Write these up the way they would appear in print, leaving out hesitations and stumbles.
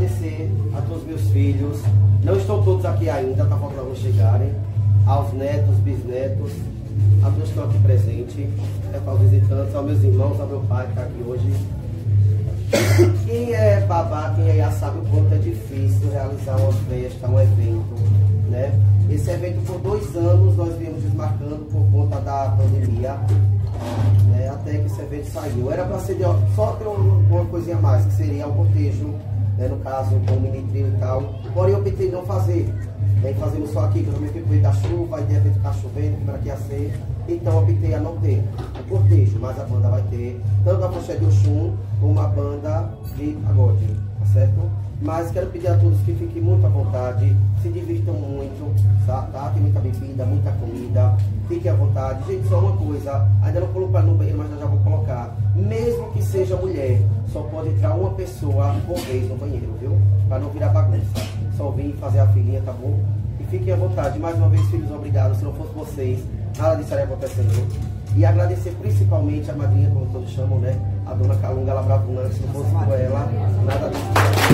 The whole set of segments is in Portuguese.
agradecer a todos os meus filhos. Não estão todos aqui ainda, tá faltando alguns chegarem. Aos netos, bisnetos, a todos que estão aqui presentes, aos visitantes, aos meus irmãos, ao meu pai que está aqui hoje. Quem é babá, quem é já sabe o quanto é difícil realizar uma festa, um evento, né? Esse evento por 2 anos nós viemos desmarcando por conta da pandemia, né? Até que esse evento saiu. Era para ser só ter uma coisinha a mais, que seria o cortejo, né? No caso com o mini trio e tal. Porém eu pensei não fazer. Aí fazemos só aqui, que eu também fico meio da chuva, aí de repente ficar chovendo, como era que ia ser. Então eu optei a não ter o cortejo, mas a banda vai ter tanto a Poxa de Oxum como a banda de pagode, tá certo? Mas quero pedir a todos que fiquem muito à vontade, se divirtam muito, tá? Tem muita bebida, muita comida, fiquem à vontade. Gente, só uma coisa, ainda não coloquei no banheiro, mas já vou colocar. Mesmo que seja mulher, só pode entrar uma pessoa por vez no banheiro, viu? Para não virar bagunça. Só vir fazer a filinha, tá bom? E fiquem à vontade. Mais uma vez, filhos, obrigado. Se não fosse vocês, nada disso estaria acontecendo. E agradecer principalmente a madrinha, como todos chamam, né? A dona Calunga, ela bravuna, se não fosse por ela, nada disso.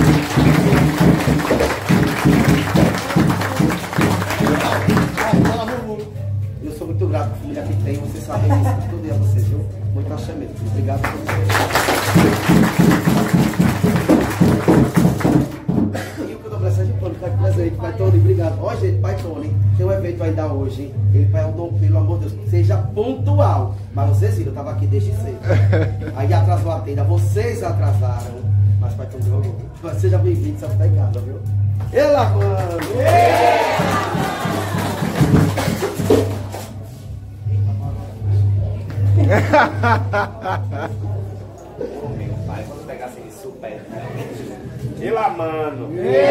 Eu sou muito grato pela família que tem, vocês sabem disso, tudo a vocês, viu? Muito axamento. Obrigado por vocês. Presente, Pai Tony, obrigado. Ó, gente, Pai Tony, tem um evento ainda hoje. Ele perguntou, pelo amor de Deus, seja pontual. Mas vocês viram, eu estava aqui desde cedo. Aí atrasou a tenda, vocês atrasaram. Mas Pai Tony, mas seja bem-vindo, você está em casa, viu? Ela, mano! Meu pai, quando pegasse ele super. Ela, mano!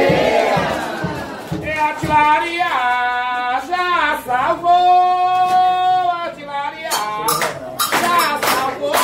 E a Tilaria já salvou, a Tilaria já salvou.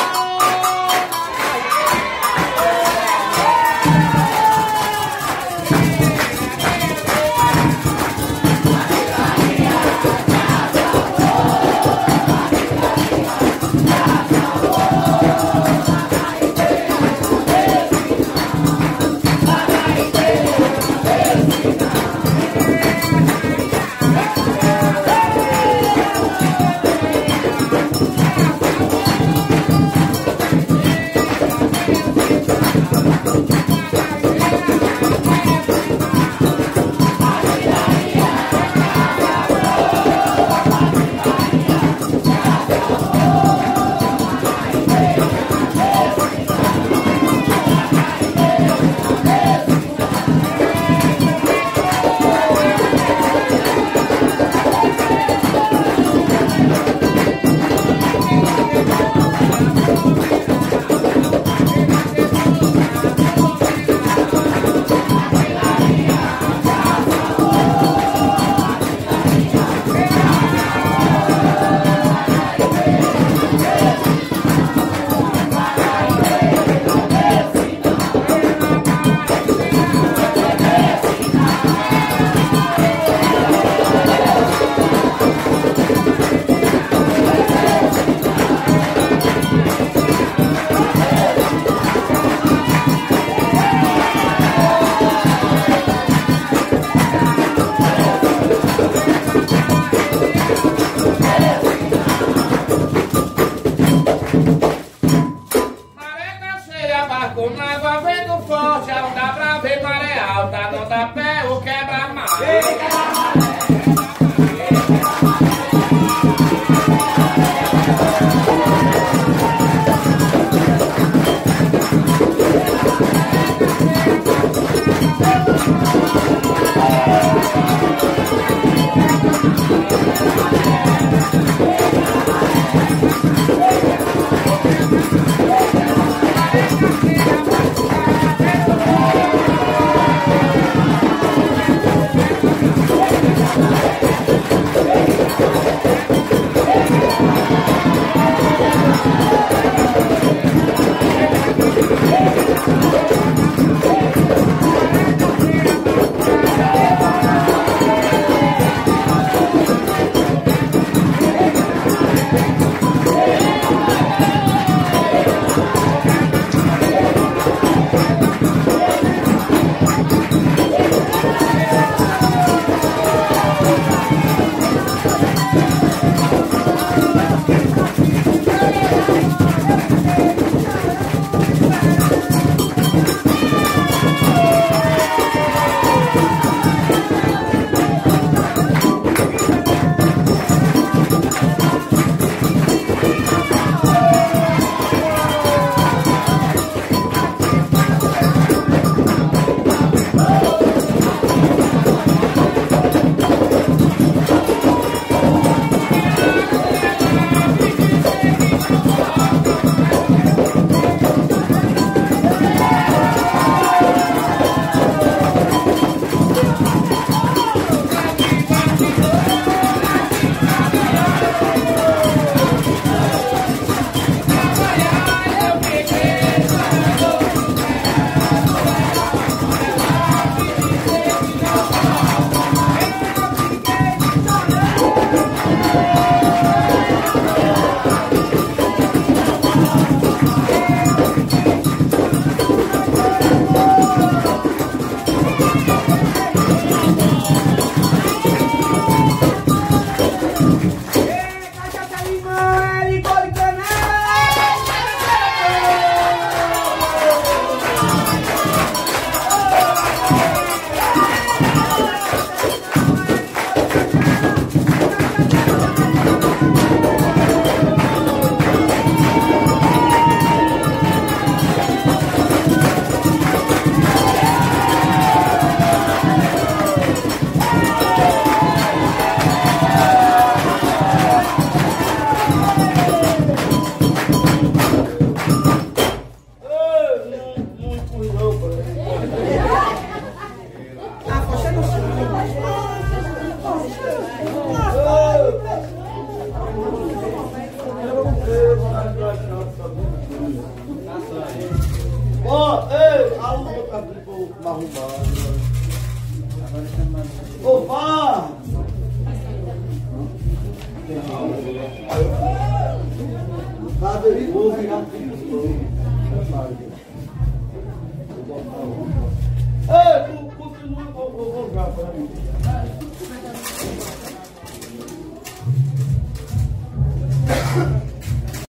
pra arrumar. Opa! Vou virar ei, tu continua, vou já para mim.